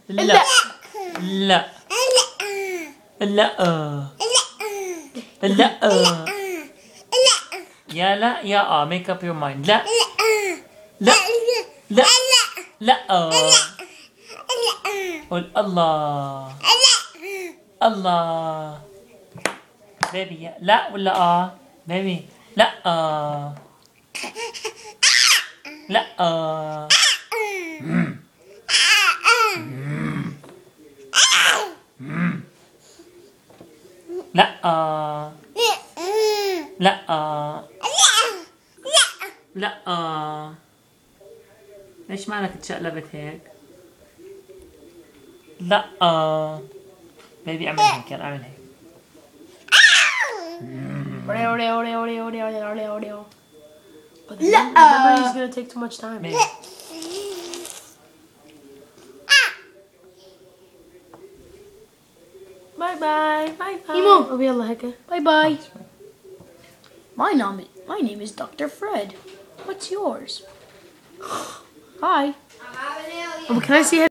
لا لا لا لا يا لا يا make up your mind. لا لا لا لا قول الله الله. بيبي لا ولا بيبي لا لا لا لا لا. ليش مالك تشقلبت هيك؟ لا بيبي اعمل هيك، يلا اعمل هيك. But the memory is gonna take too much time. Maybe. Bye bye. Bye bye. Emo. يلا هيك. Bye bye. My name is Dr. Fred. What's yours? Bye. Oh, can I see it?